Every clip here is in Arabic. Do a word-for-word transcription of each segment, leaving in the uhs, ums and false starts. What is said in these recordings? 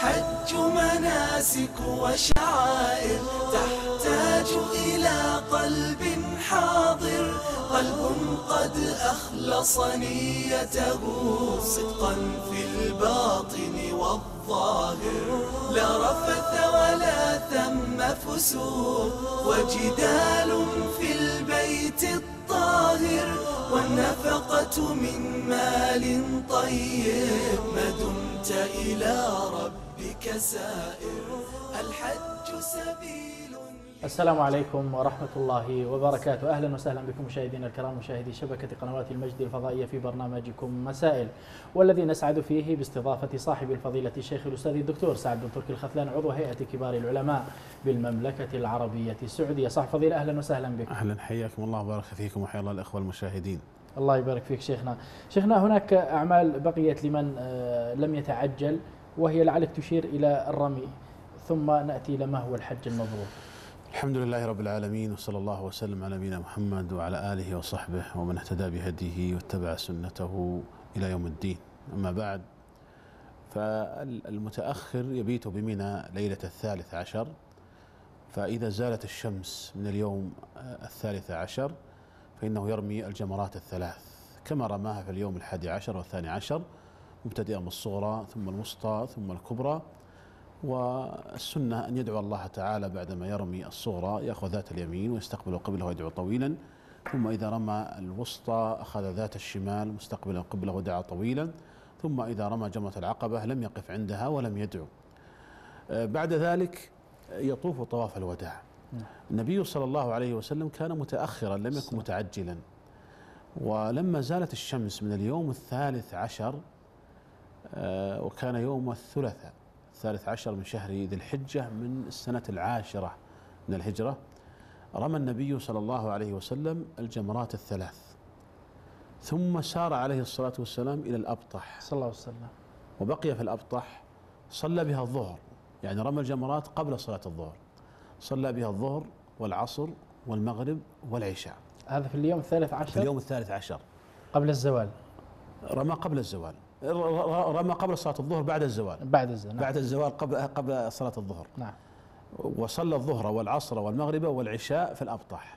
الحج مناسك وشعائر تحتاج إلى قلب حاضر، قلب قد أخلص نيته صدقا في الباطن والظاهر. لا رفث ولا ثم فسوق وجدال في البيت الطاهر، والنفقة من مال طيب ما دمت إلى ربك سائر. الحج سبيل. السلام عليكم ورحمة الله وبركاته. أهلا وسهلا بكم مشاهدينا الكرام، مشاهدي شبكة قنوات المجد الفضائية في برنامجكم مسائل، والذي نسعد فيه باستضافة صاحب الفضيلة الشيخ الأستاذ الدكتور سعد بن تركي الخثلان، عضو هيئة كبار العلماء بالمملكة العربية السعودية. صاحب فضيلة أهلا وسهلا بكم. أهلا، حياكم الله وبارك فيكم وحيا الله الأخوة المشاهدين. الله يبارك فيك شيخنا. شيخنا، هناك أعمال بقيت لمن لم يتعجل، وهي لعلك تشير إلى الرمي، ثم نأتي إلى ما هو الحج المبرور. الحمد لله رب العالمين، وصلى الله وسلم على نبينا محمد وعلى آله وصحبه ومن اهتدى بهديه واتبع سنته إلى يوم الدين. أما بعد، فالمتأخر يبيت بمنى ليلة الثالث عشر، فإذا زالت الشمس من اليوم الثالث عشر فإنه يرمي الجمرات الثلاث كما رماها في اليوم الحادي عشر والثاني عشر، مبتدئا بالصغرى ثم الوسطى ثم الكبرى. والسنة أن يدعو الله تعالى بعدما يرمي الصغرى، يأخذ ذات اليمين ويستقبل قبله ويدعو طويلا، ثم إذا رمى الوسطى أخذ ذات الشمال مستقبلا قبله ودعا طويلا، ثم إذا رمى جمرة العقبة لم يقف عندها ولم يدعو. بعد ذلك يطوف طواف الوداع. النبي صلى الله عليه وسلم كان متأخرا، لم يكن متعجلا، ولما زالت الشمس من اليوم الثالث عشر، وكان يوم الثلاثاء الثالث عشر من شهر ذي الحجة من السنة العاشرة من الهجرة، رمى النبي صلى الله عليه وسلم الجمرات الثلاث، ثم سار عليه الصلاة والسلام إلى الأبطح صلى الله عليه وسلم، وبقي في الأبطح، صلى بها الظهر، يعني رمى الجمرات قبل صلاة الظهر، صلى بها الظهر والعصر والمغرب والعشاء. هذا في اليوم الثالث عشر؟ في اليوم الثالث عشر قبل الزوال. رمى قبل الزوال، رمى قبل صلاة الظهر بعد الزوال. بعد الزوال. بعد الزوال قبل قبل صلاة الظهر. نعم. وصلى الظهر والعصر والمغرب والعشاء في الأبطح.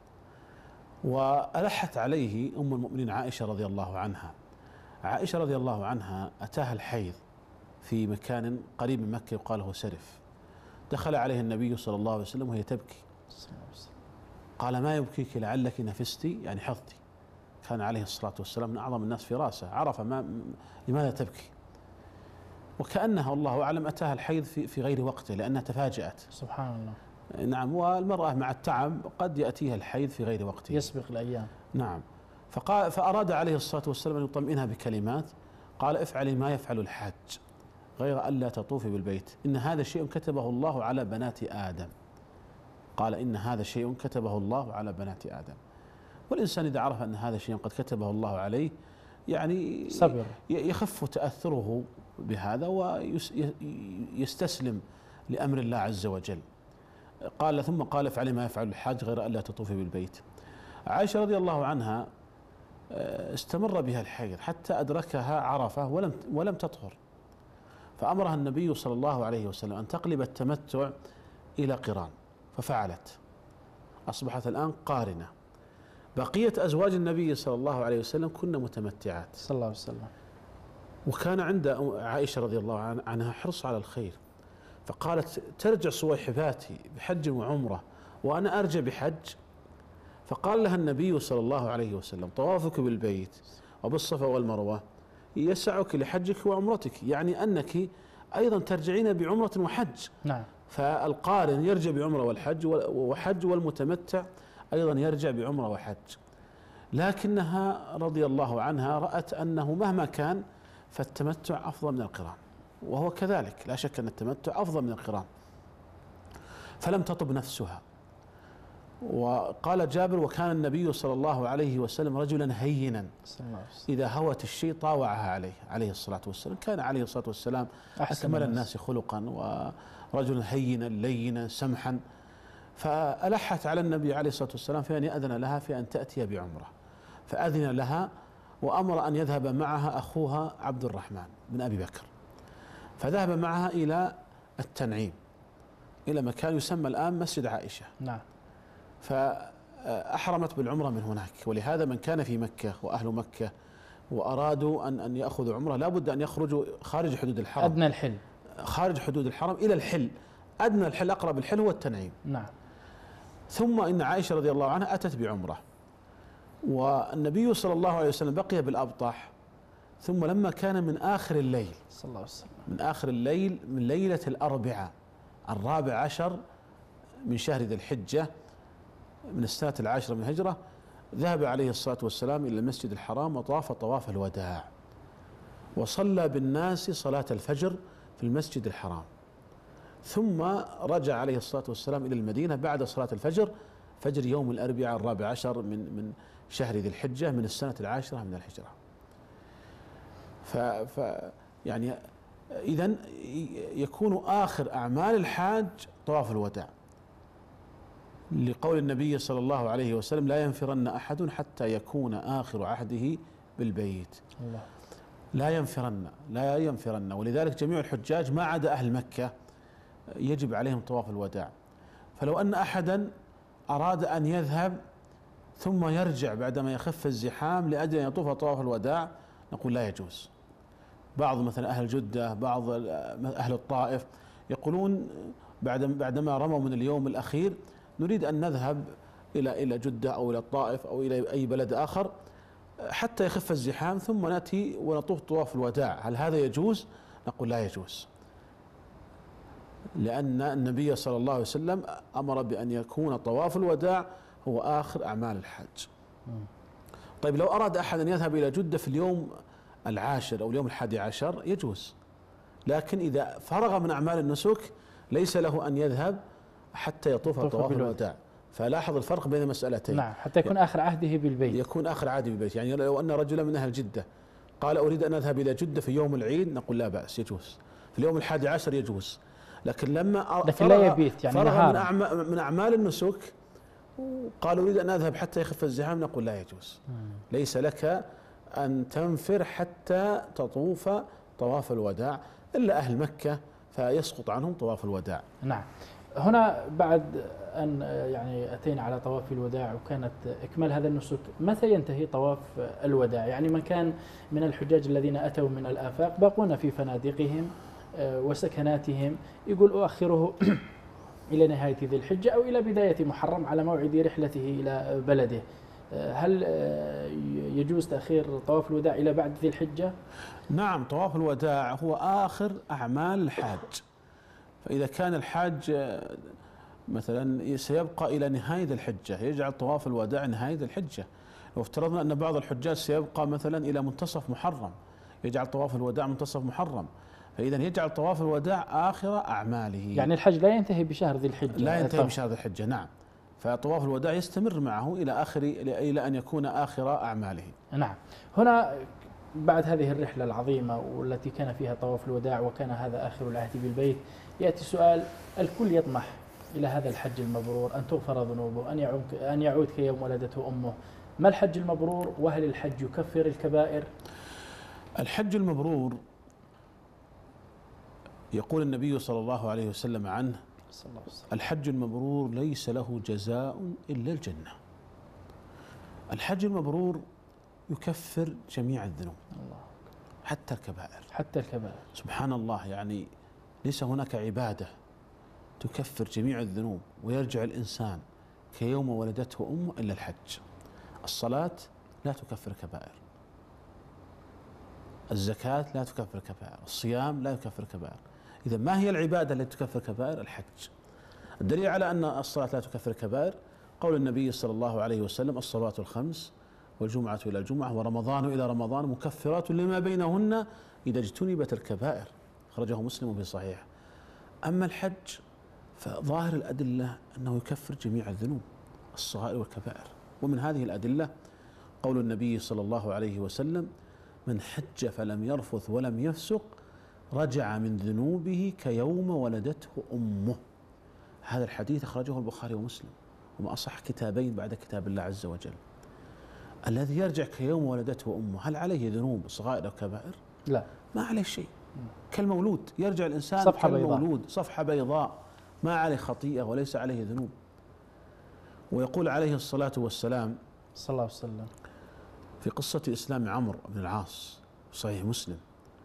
وألحت عليه أم المؤمنين عائشة رضي الله عنها. عائشة رضي الله عنها أتاها الحيض في مكان قريب من مكة يقال له سرف. دخل عليه النبي صلى الله عليه وسلم وهي تبكي. قال: ما يبكيك؟ لعلك نفستي، يعني حظتي. كان عليه الصلاة والسلام من أعظم الناس فراسة، عرف ما لماذا تبكي، وكأنها والله أعلم أتاها الحيض في في غير وقته لأنها تفاجأت. سبحان الله. نعم، والمرأة مع التعب قد يأتيها الحيض في غير وقته، يسبق الأيام. نعم. فقال فأراد عليه الصلاة والسلام أن يطمئنها بكلمات، قال: افعلي ما يفعل الحاج غير ألا تطوفي بالبيت، إن هذا شيء كتبه الله على بنات آدم. قال: إن هذا شيء كتبه الله على بنات آدم. والإنسان إذا عرف أن هذا شيء قد كتبه الله عليه، يعني صبر، يخف تأثره بهذا ويستسلم لأمر الله عز وجل. قال ثم قال: افعلي ما يفعل الحاج غير ألا تطوفي بالبيت. عائشة رضي الله عنها استمر بها الحيض حتى أدركها عرفة ولم ولم تطهر، فأمرها النبي صلى الله عليه وسلم أن تقلب التمتع إلى قران، ففعلت، أصبحت الآن قارنة. بقية أزواج النبي صلى الله عليه وسلم كن متمتعات صلى الله عليه وسلم. وكان عند عائشة رضي الله عنها حرص على الخير، فقالت: ترجع صويحباتي بحج وعمرة وأنا أرجع بحج. فقال لها النبي صلى الله عليه وسلم: طوافك بالبيت وبالصفا والمروة يسعك لحجك وعمرتك، يعني أنك أيضا ترجعين بعمرة وحج. نعم. فالقارن يرجع بعمرة والحج وحج، والمتمتع أيضا يرجع بعمرة وحج. لكنها رضي الله عنها رأت أنه مهما كان فالتمتع أفضل من القران، وهو كذلك، لا شك أن التمتع أفضل من القران، فلم تطب نفسها. وقال جابر: وكان النبي صلى الله عليه وسلم رجلا هينا إذا هوت الشيء طاوعها عليه عليه الصلاة والسلام. كان عليه الصلاة والسلام أكمل الناس خلقا ورجلا هينا لينا سمحا. فألحت على النبي عليه الصلاة والسلام في أن يأذن لها في أن تأتي بعمرة، فأذن لها وأمر أن يذهب معها أخوها عبد الرحمن بن أبي بكر. فذهب معها إلى التنعيم، إلى مكان يسمى الآن مسجد عائشة. نعم. فأحرمت بالعمرة من هناك. ولهذا من كان في مكة وأهل مكة وأرادوا أن أن يأخذوا عمرة لابد أن يخرجوا خارج حدود الحرم، أدنى الحل، خارج حدود الحرم إلى الحل. أدنى الحل، أقرب الحل هو التنعيم. نعم. ثم إن عائشة رضي الله عنها أتت بعمرة، والنبي صلى الله عليه وسلم بقي بالأبطح. ثم لما كان من آخر الليل، صلى الله عليه وسلم، من آخر الليل من ليلة الأربعاء الرابع عشر من شهر ذي الحجة من السنة العاشرة من الهجرة، ذهب عليه الصلاة والسلام إلى المسجد الحرام وطاف طواف الوداع، وصلى بالناس صلاة الفجر في المسجد الحرام. ثم رجع عليه الصلاة والسلام إلى المدينة بعد صلاة الفجر، فجر يوم الأربعاء الرابع عشر من من شهر ذي الحجة من السنة العاشرة من الهجرة. ف, ف يعني إذن يكون آخر أعمال الحاج طواف الوداع، لقول النبي صلى الله عليه وسلم: لا ينفرن أحد حتى يكون آخر عهده بالبيت. الله. لا ينفرن، لا ينفرن. ولذلك جميع الحجاج ما عدا أهل مكة يجب عليهم طواف الوداع. فلو أن أحدا أراد أن يذهب ثم يرجع بعدما يخف الزحام لأجل أن يطوف طواف الوداع نقول لا يجوز. بعض مثلا أهل جدة، بعض أهل الطائف يقولون بعد بعدما رموا من اليوم الأخير نريد أن نذهب إلى إلى جدة أو إلى الطائف أو إلى أي بلد آخر حتى يخف الزحام ثم نأتي ونطوف طواف الوداع، هل هذا يجوز؟ نقول لا يجوز، لأن النبي صلى الله عليه وسلم أمر بأن يكون طواف الوداع هو آخر أعمال الحج. طيب لو أراد أحد أن يذهب إلى جدة في اليوم العاشر أو اليوم الحادي عشر يجوز، لكن إذا فرغ من أعمال النسك ليس له أن يذهب حتى يطوف طواف الوداع. فلاحظ الفرق بين مسألتين. نعم، حتى يكون آخر عهده بالبيت. يكون آخر عهده بالبيت. يعني لو أن رجلا من أهل جدة قال أريد أن أذهب إلى جدة في يوم العيد نقول لا بأس، يجوز. في اليوم الحادي عشر يجوز، لكن لما لكن لا يبيت يعني فرغ من, نهارا أعمال من أعمال النسك قال أريد أن أذهب حتى يخف الزحام نقول لا يجوز. ليس لك أن تنفر حتى تطوف طواف الوداع إلا أهل مكة فيسقط عنهم طواف الوداع. نعم. هنا بعد أن يعني أتينا على طواف الوداع وكانت إكمال هذا النسك، متى ينتهي طواف الوداع؟ يعني من كان من الحجاج الذين أتوا من الآفاق باقون في فنادقهم وسكناتهم يقول أؤخره إلى نهاية ذي الحجة أو إلى بداية محرم على موعد رحلته إلى بلده، هل يجوز تأخير طواف الوداع إلى بعد ذي الحجة؟ نعم، طواف الوداع هو آخر أعمال الحاج. فإذا كان الحاج مثلا سيبقى إلى نهاية الحجة يجعل طواف الوداع نهاية الحجة. لو افترضنا أن بعض الحجاج سيبقى مثلا إلى منتصف محرم يجعل طواف الوداع منتصف محرم، فإذا يجعل طواف الوداع آخر أعماله. يعني الحج لا ينتهي بشهر ذي الحجة؟ لا ينتهي بشهر ذي الحجة، نعم. فطواف الوداع يستمر معه إلى آخر إلى أن يكون آخر أعماله. نعم. هنا بعد هذه الرحلة العظيمة والتي كان فيها طواف الوداع وكان هذا آخر العهد بالبيت، يأتي سؤال: الكل يطمح إلى هذا الحج المبرور، أن تغفر ذنوبه، أن يعود أن يعود كيوم ولدته أمه. ما الحج المبرور؟ وهل الحج يكفر الكبائر؟ الحج المبرور يقول النبي صلى الله عليه وسلم عنه: الحج المبرور ليس له جزاء إلا الجنة. الحج المبرور يكفر جميع الذنوب، حتى الكبائر. حتى الكبائر، سبحان الله. يعني ليس هناك عبادة تكفر جميع الذنوب ويرجع الإنسان كيوم ولدته أمه إلا الحج. الصلاة لا تكفر كبائر، الزكاة لا تكفر كبائر، الصيام لا يكفر كبائر. إذا ما هي العبادة التي تكفر كبائر؟ الحج. الدليل على أن الصلاة لا تكفر كبائر قول النبي صلى الله عليه وسلم: الصلوات الخمس والجمعة إلى الجمعة ورمضان إلى رمضان مكفرات لما بينهن إذا اجتنبت الكبائر، أخرجه مسلم في صحيح. أما الحج فظاهر الأدلة أنه يكفر جميع الذنوب الصغائر والكبائر. ومن هذه الأدلة قول النبي صلى الله عليه وسلم: من حج فلم يرفث ولم يفسق رجع من ذنوبه كيوم ولدته أمه. هذا الحديث أخرجه البخاري ومسلم، وما أصح كتابين بعد كتاب الله عز وجل. الذي يرجع كيوم ولدته أمه هل عليه ذنوب صغائر أو كبائر؟ لا، ما عليه شيء. كالمولود، يرجع الإنسان صفحة كالمولود بيضاء. صفحة بيضاء ما عليه خطيئة وليس عليه ذنوب. ويقول عليه الصلاة والسلام صلى الله عليه وسلم في قصة إسلام عمرو بن العاص صحيح مسلم،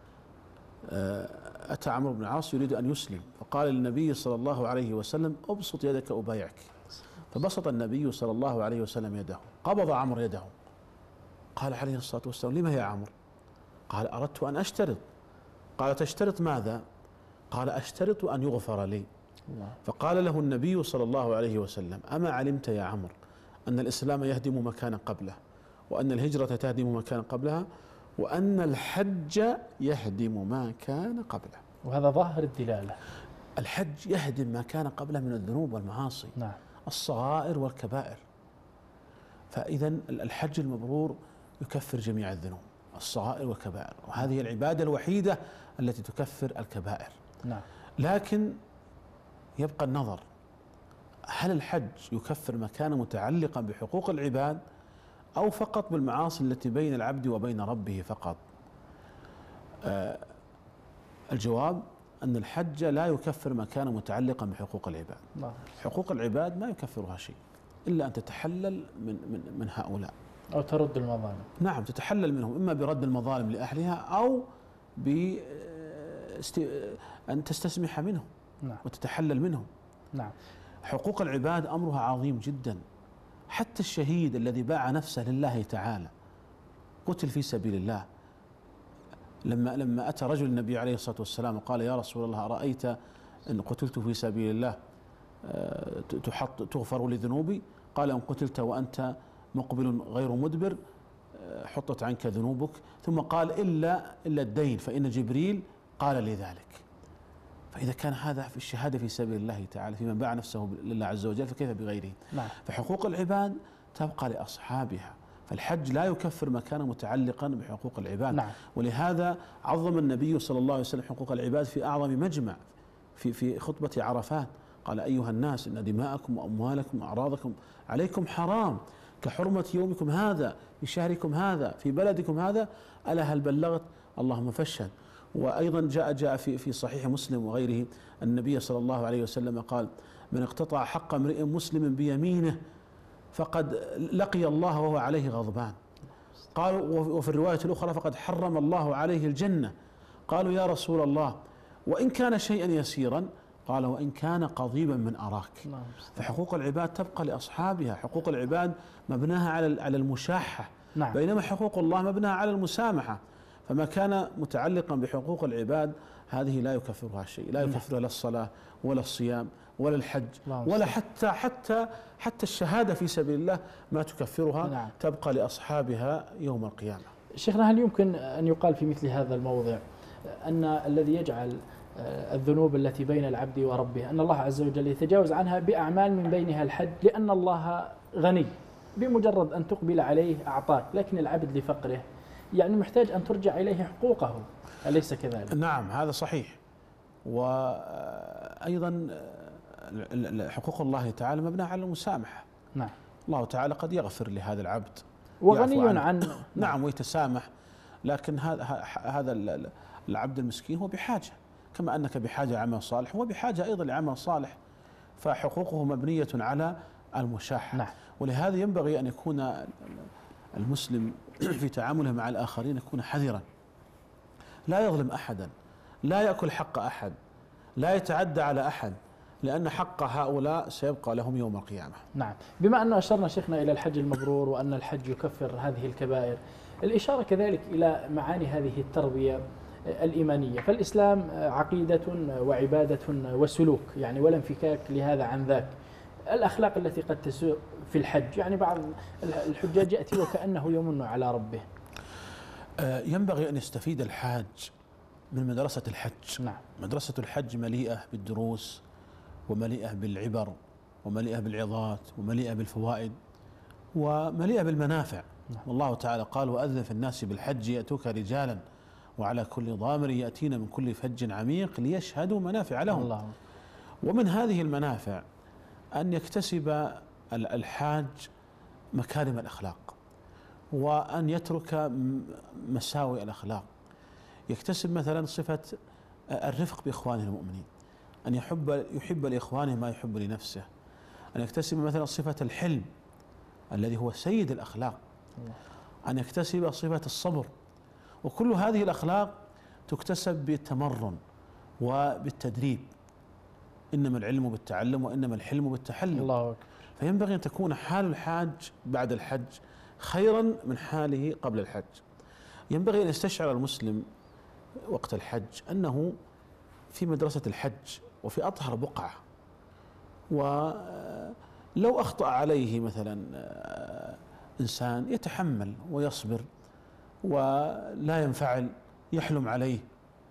أتى عمرو بن العاص يريد أن يسلم، فقال للنبي صلى الله عليه وسلم أبسط يدك أبايعك، فبسط النبي صلى الله عليه وسلم يده، قبض عمرو يده، قال عليه الصلاة والسلام لما يا عمرو؟ قال أردت أن أشترط. قال تشترط ماذا؟ قال أشترط أن يغفر لي. الله. فقال له النبي صلى الله عليه وسلم أما علمت يا عمرو أن الإسلام يهدم مكانا قبله، وأن الهجرة تهدم مكانا قبلها، وأن الحج يهدم ما كان قبله. وهذا ظاهر الدلالة. الحج يهدم ما كان قبله من الذنوب والمعاصي، نعم، الصغائر والكبائر. فإذا الحج المبرور يكفر جميع الذنوب الصغائر والكبائر، وهذه العبادة الوحيدة التي تكفر الكبائر. نعم. لكن يبقى النظر، هل الحج يكفر ما كان متعلقا بحقوق العباد أو فقط بالمعاصي التي بين العبد وبين ربه فقط؟ آه الجواب أن الحج لا يكفر ما كان متعلقا بحقوق العباد. نعم. حقوق العباد ما يكفرها شيء إلا أن تتحلل من من من هؤلاء، أو ترد المظالم. نعم تتحلل منهم، إما برد المظالم لأهلها أو ب أن تستسمح منهم نعم. وتتحلل منهم. نعم. حقوق العباد أمرها عظيم جدا. حتى الشهيد الذي باع نفسه لله تعالى قتل في سبيل الله، لما لما أتى رجل النبي عليه الصلاة والسلام وقال يا رسول الله أرأيت إن قتلت في سبيل الله تحط تغفر لذنوبي؟ قال إن قتلت وأنت مقبل غير مدبر حطت عنك ذنوبك. ثم قال إلا إلا الدين فإن جبريل قال لي ذلك. فإذا كان هذا في الشهادة في سبيل الله تعالى في من باع نفسه لله عز وجل فكيف بغيره؟ نعم. فحقوق العباد تبقى لأصحابها، فالحج لا يكفر ما كان متعلقا بحقوق العباد. نعم. ولهذا عظم النبي صلى الله عليه وسلم حقوق العباد في أعظم مجمع في في خطبة عرفات، قال أيها الناس إن دماءكم وأموالكم وأعراضكم عليكم حرام كحرمة يومكم هذا في شهركم هذا في بلدكم هذا، ألا هل بلغت؟ اللهم فاشهد. وأيضا جاء جاء في في صحيح مسلم وغيره النبي صلى الله عليه وسلم قال من اقتطع حق امرئ مسلم بيمينه فقد لقي الله وهو عليه غضبان. قالوا وفي الرواية الأخرى فقد حرم الله عليه الجنة. قالوا يا رسول الله وإن كان شيئا يسيرا؟ قال وإن كان قضيبا من أراك. فحقوق العباد تبقى لأصحابها. حقوق العباد مبناها على على المشاحة، نعم. بينما حقوق الله مبناها على المسامحة. فما كان متعلقا بحقوق العباد هذه لا يكفرها شيء، لا يكفرها لا الصلاة ولا الصيام ولا الحج ولا حتى حتى حتى الشهادة في سبيل الله ما تكفرها. نعم. تبقى لأصحابها يوم القيامة. شيخنا، هل يمكن أن يقال في مثل هذا الموضع أن الذي يجعل الذنوب التي بين العبد وربه أن الله عز وجل يتجاوز عنها بأعمال من بينها الحج، لأن الله غني بمجرد أن تقبل عليه أعطاك، لكن العبد لفقره يعني محتاج أن ترجع إليه حقوقه، أليس كذلك؟ نعم هذا صحيح. وأيضا حقوق الله تعالى مبناة على المسامحة. نعم. الله تعالى قد يغفر لهذا العبد وغني عن نعم ويتسامح، لكن هذا هذا العبد المسكين هو بحاجة، كما أنك بحاجة لعمل صالح هو بحاجة أيضا لعمل صالح، فحقوقه مبنية على المشاحة. نعم. ولهذا ينبغي أن يكون المسلم في تعامله مع الآخرين يكون حذرا، لا يظلم أحدا، لا يأكل حق أحد، لا يتعدى على أحد، لأن حق هؤلاء سيبقى لهم يوم القيامة. نعم. بما أن أشرنا شيخنا إلى الحج المبرور وأن الحج يكفر هذه الكبائر، الإشارة كذلك إلى معاني هذه التربية الإيمانية، فالإسلام عقيدة وعبادة وسلوك يعني ولا انفكاك لهذا عن ذاك. الأخلاق التي قد تسوء في الحج، يعني بعض الحجاج يأتي وكأنه يمن على ربه. ينبغي أن يستفيد الحاج من مدرسة الحج. نعم. مدرسة الحج مليئة بالدروس ومليئة بالعبر ومليئة بالعظات ومليئة بالفوائد ومليئة بالمنافع. نعم. والله تعالى قال وأذن في الناس بالحج يأتوك رجالا وعلى كل ضامر يأتين من كل فج عميق ليشهدوا منافع لهم. الله. ومن هذه المنافع أن يكتسب الحاج مكارم الأخلاق وأن يترك مساوئ الأخلاق. يكتسب مثلا صفة الرفق بإخوانه المؤمنين، أن يحب يحب لإخوانه ما يحب لنفسه، أن يكتسب مثلا صفة الحلم الذي هو سيد الأخلاق، أن يكتسب صفة الصبر. وكل هذه الأخلاق تكتسب بالتمرن وبالتدريب. إنما العلم بالتعلم وإنما الحلم بالتحلم. الله أكبر. فينبغي أن تكون حال الحاج بعد الحج خيرا من حاله قبل الحج. ينبغي أن يستشعر المسلم وقت الحج أنه في مدرسة الحج وفي أطهر بقعة، ولو أخطأ عليه مثلا إنسان يتحمل ويصبر ولا ينفعل، يحلم عليه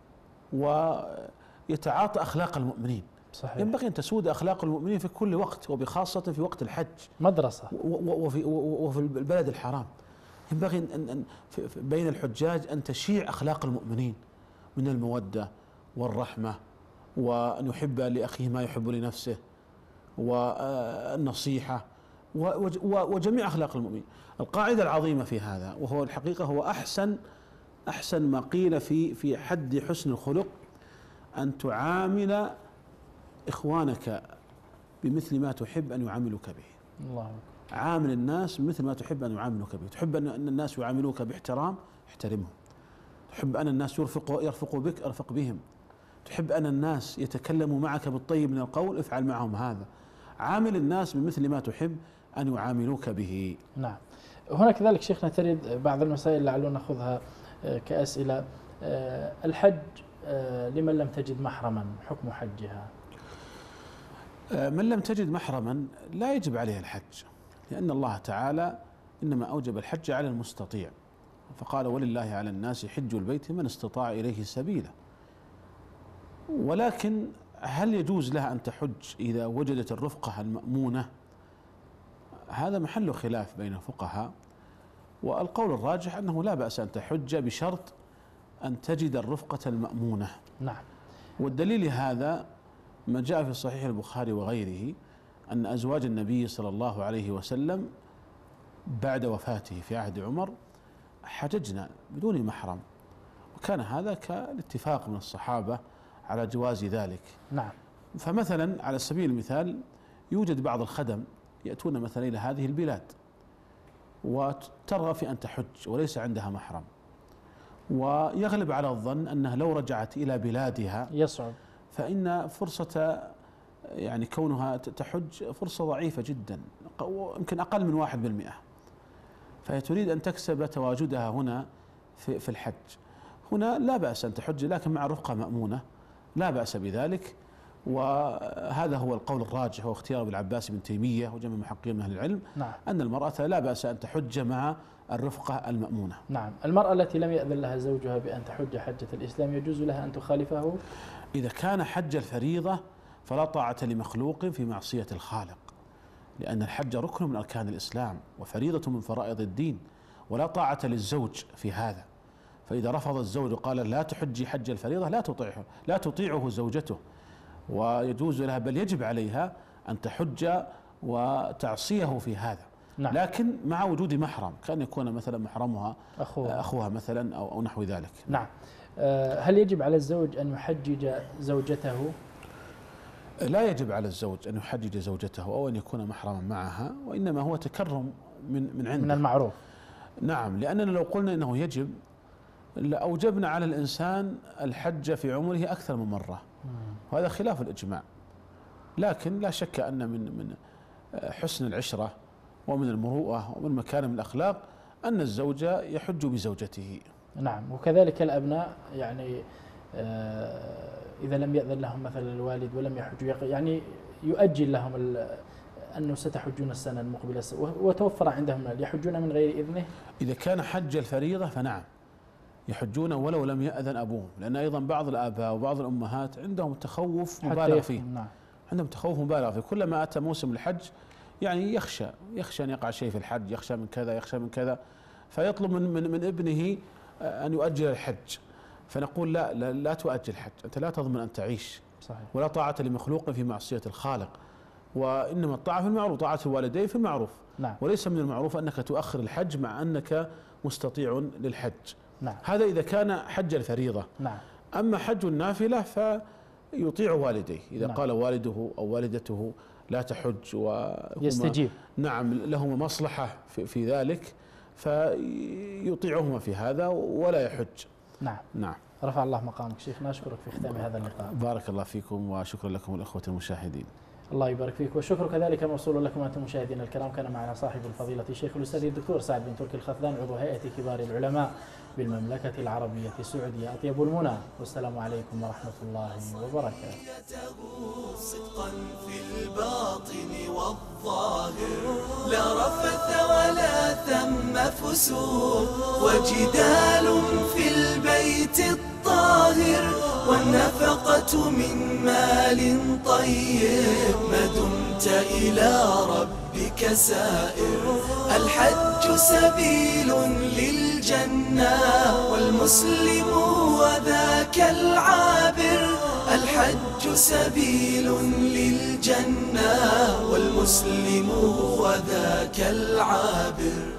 ويتعاطى أخلاق المؤمنين. صحيح. ينبغي أن تسود أخلاق المؤمنين في كل وقت، وبخاصة في وقت الحج مدرسة، وفي, وفي البلد الحرام. ينبغي أن بين الحجاج أن تشيع أخلاق المؤمنين من المودة والرحمة، وأن يحب لأخيه ما يحب لنفسه، والنصيحة، وجميع أخلاق المؤمنين. القاعدة العظيمة في هذا، وهو الحقيقة هو أحسن أحسن ما قيل في في حد حسن الخلق، أن تعامل إخوانك بمثل ما تحب أن يعاملوك به. الله. عامل الناس بمثل ما تحب أن يعاملوك به. تحب أن الناس يعاملوك باحترام، احترمهم. تحب أن الناس يرفقوا يرفقوا بك، ارفق بهم. تحب أن الناس يتكلموا معك بالطيب من القول، افعل معهم هذا. عامل الناس بمثل ما تحب أن يعاملوك به. نعم. هنا كذلك شيخنا ترد بعض المسائل لعلنا نأخذها كأسئلة. الحج لمن لم تجد محرما، حكم حجها؟ من لم تجد محرما لا يجب عليه الحج، لأن الله تعالى إنما أوجب الحج على المستطيع، فقال ولله على الناس حج البيت من استطاع إليه سبيلا. ولكن هل يجوز لها أن تحج إذا وجدت الرفقة المأمونة؟ هذا محل خلاف بين الفقهاء، والقول الراجح أنه لا بأس أن تحج بشرط أن تجد الرفقة المأمونة. نعم. والدليل هذا ما جاء في صحيح البخاري وغيره أن أزواج النبي صلى الله عليه وسلم بعد وفاته في عهد عمر حججنا بدون محرم، وكان هذا كالاتفاق من الصحابة على جواز ذلك. نعم. فمثلا على سبيل المثال يوجد بعض الخدم يأتون مثلا إلى هذه البلاد وترغب في أن تحج وليس عندها محرم، ويغلب على الظن أنها لو رجعت إلى بلادها يصعب، فإن فرصة يعني كونها تحج فرصة ضعيفة جدا، يمكن أقل من واحد بالمئة، فهي تريد أن تكسب تواجدها هنا في في الحج. هنا لا بأس أن تحج لكن مع رفقة مأمونة، لا بأس بذلك. وهذا هو القول الراجح واختيار ابن العباس بن تيمية وجمع محققين من أهل العلم. نعم. أن المرأة لا بأس أن تحج مع الرفقة المأمونة. نعم. المرأة التي لم يأذن لها زوجها بأن تحج حجة الإسلام يجوز لها أن تخالفه؟ إذا كان حج الفريضة فلا طاعة لمخلوق في معصية الخالق، لأن الحج ركن من أركان الإسلام وفريضة من فرائض الدين، ولا طاعة للزوج في هذا. فإذا رفض الزوج وقال لا تحجي حج الفريضة لا تطيعه لا تطيعه زوجته، ويجوز لها بل يجب عليها أن تحج وتعصيه في هذا. نعم. لكن مع وجود محرم، كان يكون مثلا محرمها أخوها, أخوها مثلا أو, أو نحو ذلك. نعم. هل يجب على الزوج أن يحجج زوجته؟ لا يجب على الزوج أن يحجج زوجته أو أن يكون محرما معها، وإنما هو تكرم من من عنده، من المعروف. نعم. لأننا لو قلنا إنه يجب لأوجبنا على الإنسان الحج في عمره أكثر من مرة، وهذا خلاف الإجماع. لكن لا شك أن من من حسن العشرة ومن المروءة ومن مكارم الأخلاق أن الزوج يحج بزوجته. نعم. وكذلك الأبناء، يعني إذا لم يأذن لهم مثلا الوالد ولم يحجوا يعني يؤجل لهم أنه ستحجون السنة المقبلة وتوفر عندهم يحجون من غير إذنه. إذا كان حج الفريضة فنعم يحجون ولو لم يأذن أبوهم، لأن أيضا بعض الآباء وبعض الأمهات عندهم تخوف مبالغ فيه. نعم. عندهم تخوف مبالغ فيه، كلما أتى موسم الحج يعني يخشى يخشى أن يقع شيء في الحج، يخشى من كذا يخشى من كذا، فيطلب من من, من ابنه أن يؤجل الحج. فنقول لا لا, لا تؤجل الحج، أنت لا تضمن أن تعيش. صحيح. ولا طاعة لمخلوق في معصية الخالق، وإنما الطاعة في المعروف، طاعة الوالدين في المعروف. نعم. وليس من المعروف أنك تؤخر الحج مع أنك مستطيع للحج. نعم. هذا إذا كان حج الفريضة. نعم. أما حج النافلة فيطيع والديه، إذا نعم. قال والده أو والدته لا تحج يستجيب. نعم لهما مصلحة في, في ذلك فيطيعهما في هذا ولا يحج. نعم نعم. رفع الله مقامك شيخنا، أشكرك في ختام هذا اللقاء. بارك الله فيكم وشكرا لكم الأخوة المشاهدين. الله يبارك فيك، والشكر كذلك موصول لكم أنتم مشاهدينا الكرام. كان معنا صاحب الفضيلة الشيخ الأستاذ الدكتور سعد بن تركي الخذلان، عضو هيئة كبار العلماء بالمملكة العربية السعودية. أطيب المنى والسلام عليكم ورحمة الله وبركاته. صدقا في الباطن والظاهر، لا رفث ولا ثم فسوق، وجدال في البيت الطاهر، والنفقة من مال طيب، ما دمت إلى ربك سائر. الحج سبيل للجنة، والمسلم هو ذاك العابر. الحج سبيل للجنة، والمسلم هو ذاك العابر.